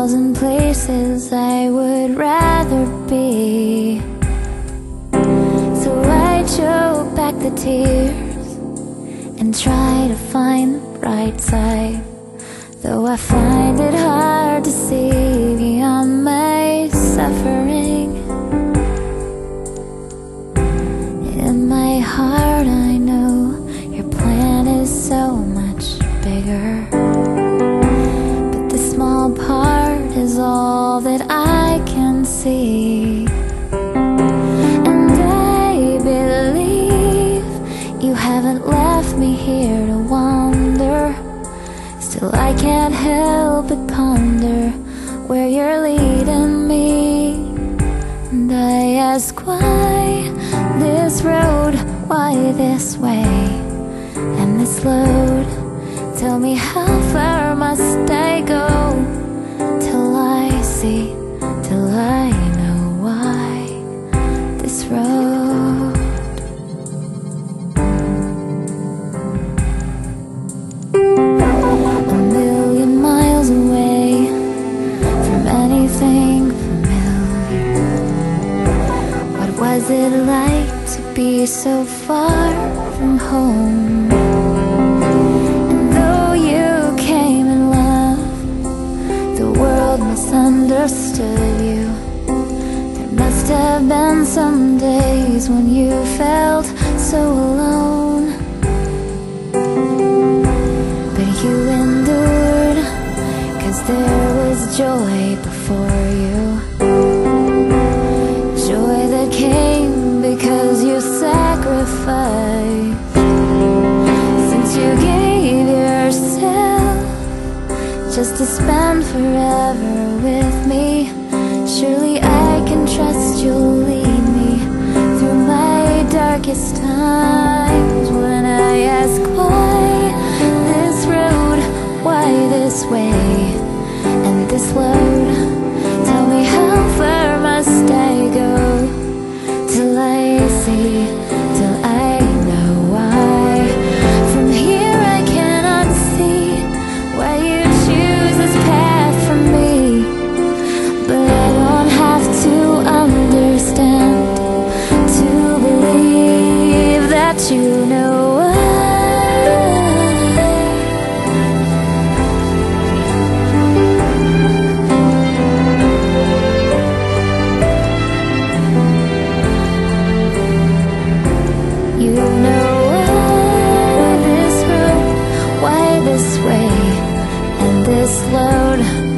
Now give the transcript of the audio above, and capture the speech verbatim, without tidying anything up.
thousand places I would rather be. So I choke back the tears and try to find the bright side, though I find it hard to see beyond my suffering. In my heart I know your plan is so much bigger, but this small part is all that I can see. And I believe you haven't left me here to wander. Still I can't help but ponder where you're leading me. And I ask, why this road? Why this way? And this load? Tell me, how far must I go till I see, till I know why this road? A million miles away from anything familiar. What was it like to be so far from home? And though you came in love, the world misunderstood you. There must have been some days when you felt so alone, but you endured, 'cause there was joy before you. Joy that came because you sacrificed. Since you gave yourself just to spend forever with me, surely I can trust you'll lead me through my darkest times. When I ask, why this road? Why this way? And this load? Tell me, how far must I go till I see, till I know why? From here I cannot see why you choose this path for me, but I don't have to understand to believe that you know why. You know why this road, why this way, and this load.